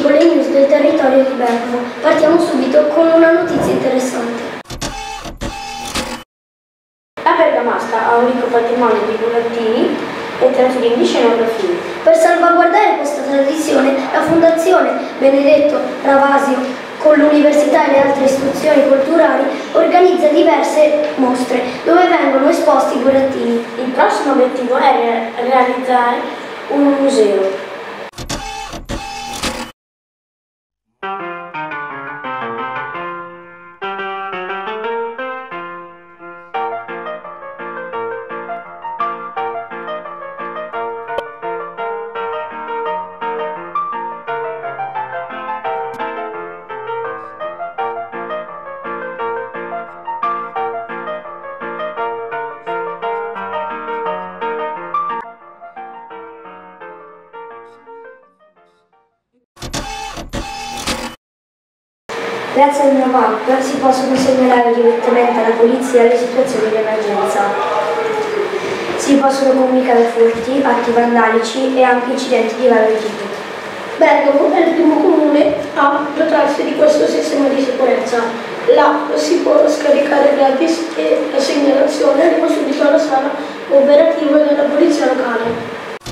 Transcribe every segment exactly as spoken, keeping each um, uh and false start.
con le news del territorio di Bergamo. Partiamo subito con una notizia interessante. La Bergamasca ha un ricco patrimonio di burattini e teatrini di scenografie. Per salvaguardare questa tradizione, la Fondazione Benedetto Ravasio, con l'università e le altre istituzioni culturali, organizza diverse mostre dove vengono esposti i burattini. Il prossimo obiettivo è realizzare un museo. Grazie al nuovo app si possono segnalare direttamente alla polizia le situazioni di emergenza. Si possono comunicare furti, atti vandalici e anche incidenti di vario tipo. Bergamo è il primo comune a dotarsi di questo sistema di sicurezza. L'app si può scaricare gratis e la segnalazione arriva subito alla sala operativa della polizia locale.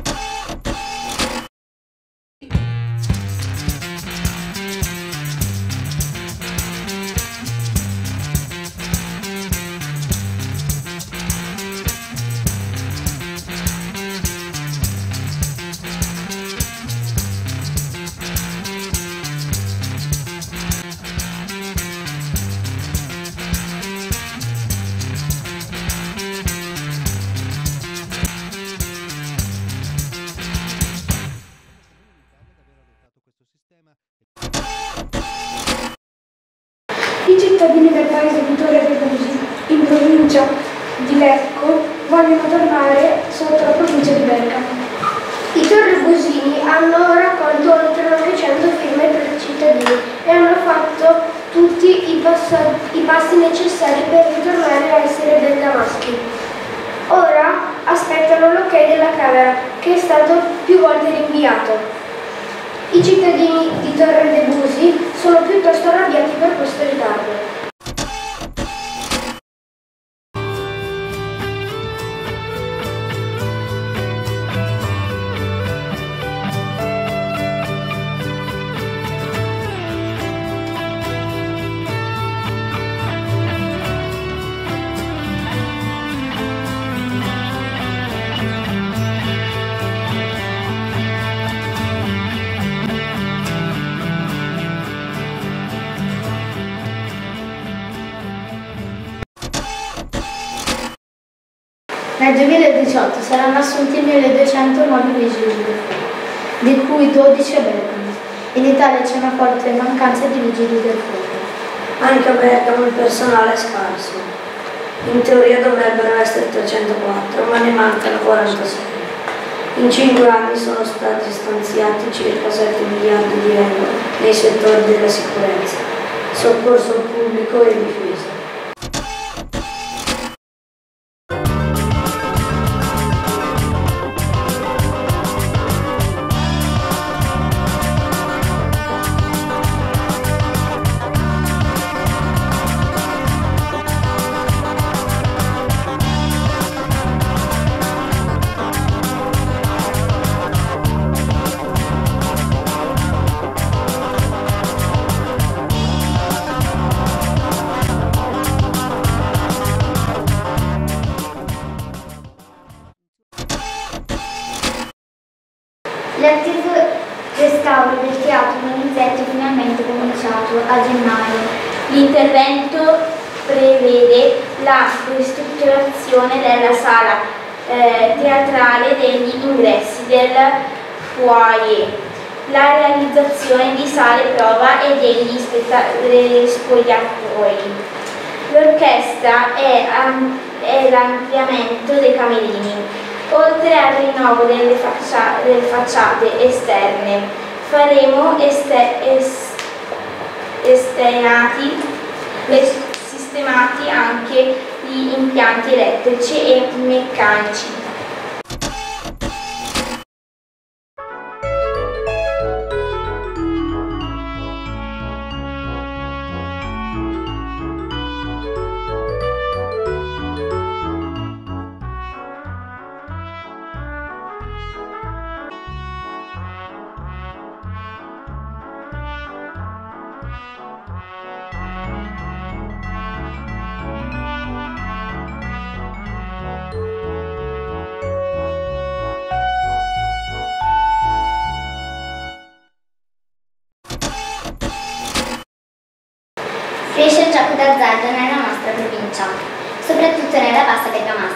I cittadini del paese Vittoria de Busi, in provincia di Lecco, vogliono tornare sotto la provincia di Bergamo. I torrebusini hanno raccolto oltre novecento firme per i cittadini e hanno fatto tutti i, i passi necessari per ritornare a essere bergamaschi. Ora aspettano l'ok della Camera, che è stato più volte rinviato. I cittadini di Torre de Busi sono piuttosto arrabbiati per questo ritardo. Nel duemiladiciotto saranno assunti milleduecento nuovi vigili del fuoco, di cui dodici a Bergamo. In Italia c'è una forte mancanza di vigili del fuoco. Anche a Bergamo il personale è scarso. In teoria dovrebbero essere trecentoquattro, ma ne mancano quarantasei. In cinque anni sono stati stanziati circa sette miliardi di euro nei settori della sicurezza, soccorso pubblico e difesa. L'atteso restauro del teatro Donizetti è finalmente cominciato a gennaio. L'intervento prevede la ristrutturazione della sala eh, teatrale degli ingressi del foyer, la realizzazione di sale prova e degli spogliatoi. L'orchestra è, è l'ampliamento dei camerini. Oltre al rinnovo delle, faccia, delle facciate esterne, faremo este, es, esternati e sistemati anche gli impianti elettrici e meccanici.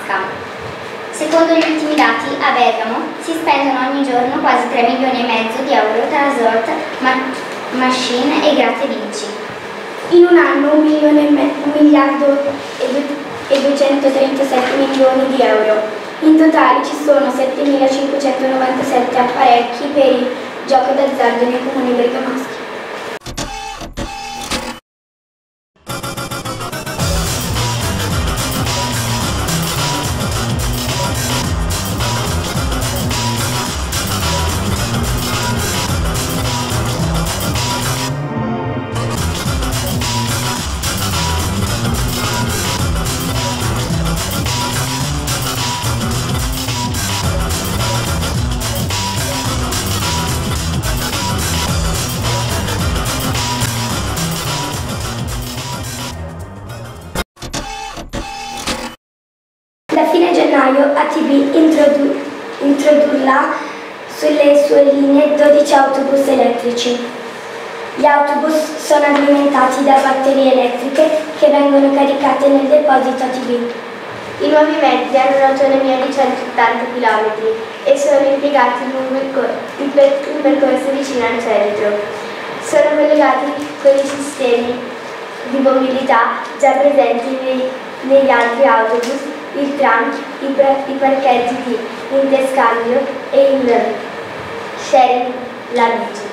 Bergamasca. Secondo gli ultimi dati, a Bergamo si spendono ogni giorno quasi tre milioni e mezzo di euro tra slot, ma- machine e gratta e vinci. In un anno un, milione e me- un miliardo e, du- e duecentotrentasette milioni di euro. In totale ci sono settemilacinquecentonovantasette apparecchi per il gioco d'azzardo nei comuni bergamaschi. Da fine gennaio A T B introdu- introdurrà sulle sue linee dodici autobus elettrici. Gli autobus sono alimentati da batterie elettriche che vengono caricate nel deposito A T B. I nuovi mezzi hanno un'autonomia di centottanta chilometri e sono impiegati in un, percor- in per- in percorso vicino al centro. Sono collegati con i sistemi di mobilità già presenti nei- negli altri autobus, il tram, i, pra- i parcheggi di interscambio e il sharing, la bici.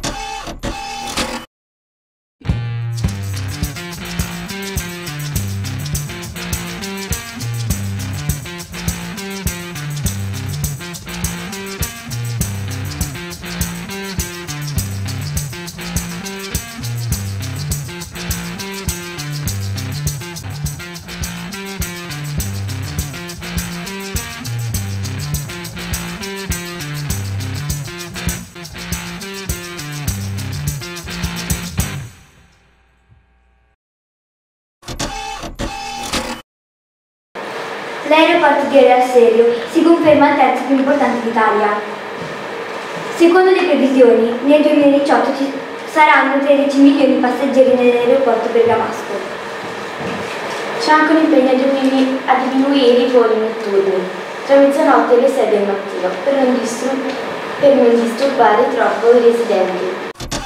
L'aeroporto di Orio al Serio si conferma il terzo più importante d'Italia. Secondo le previsioni, nel duemiladiciotto ci saranno tredici milioni di passeggeri nell'aeroporto bergamasco. C'è anche un impegno a diminu- a diminuire i voli notturni tra mezzanotte e le sei del mattino per non, distur- per non disturbare troppo i residenti.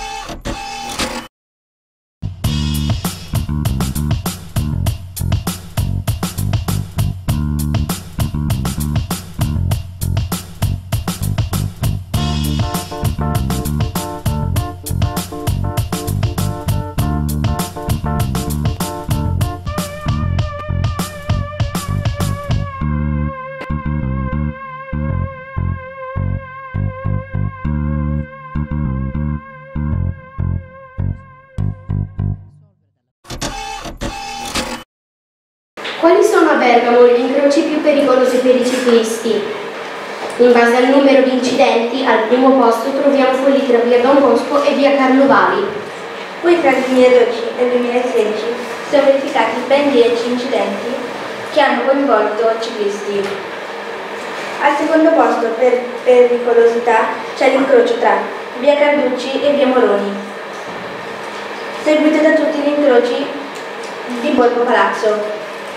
Quali sono a Bergamo gli incroci più pericolosi per i ciclisti? In base al numero di incidenti, al primo posto troviamo quelli tra via Don Bosco e via Carlo Vari. Poi tra il duemiladodici e il duemilasedici si sono verificati ben dieci incidenti che hanno coinvolto ciclisti. Al secondo posto per pericolosità c'è l'incrocio tra via Carducci e via Moroni, seguito da tutti gli incroci di Borgo Palazzo.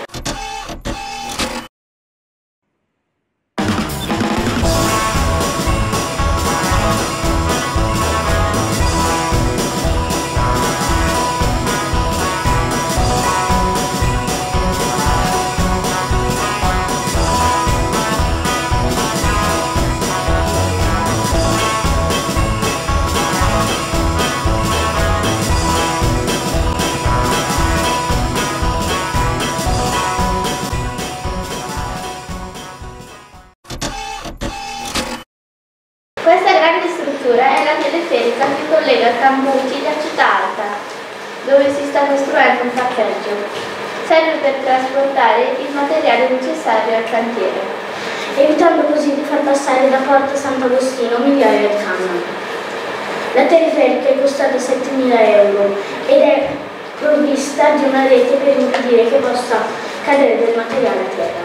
Questa grande struttura è la teleferica che collega il campo utile a Città Alta, dove si sta costruendo un parcheggio. Serve per trasportare il materiale necessario al cantiere, evitando così di far passare da Porta Sant'Agostino migliaia di camion. La teleferica è costata settemila euro ed è provvista di una rete per impedire che possa cadere del materiale a terra.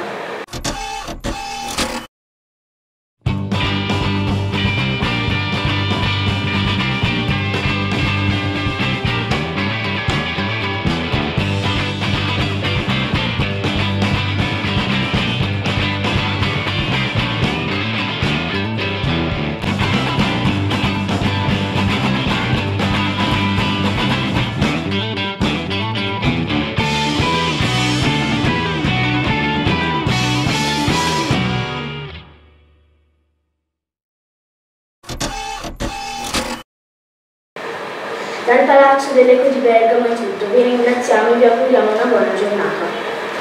Dal Palazzo dell'Eco di Bergamo è tutto, vi ringraziamo e vi auguriamo una buona giornata.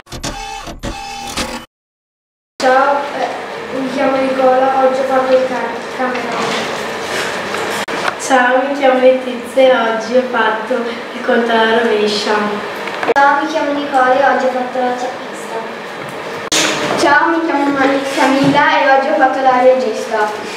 Ciao, eh, mi chiamo Nicola, oggi ho fatto il cameraman. Ciao, mi chiamo Letizia e oggi ho fatto il conto alla rovescia. Ciao, mi chiamo Nicola e oggi ho fatto la ciappista. Ciao, mi chiamo Camilla e oggi ho fatto la regista.